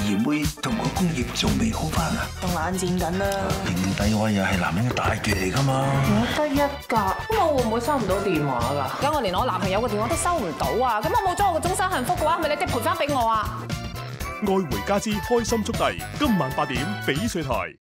兒妹同個工業仲未好翻啊？ 仲冷戰緊啦。 平地位又係男人嘅大忌嚟噶嘛？ 我得一格，咁我會唔會收唔到電話㗎？ 咁我連我男朋友嘅電話都收唔到啊！咁我冇咗我嘅終身幸福嘅話，係咪你哋賠翻俾我啊？ 愛回家之開心速遞，今晚8點翡翠台。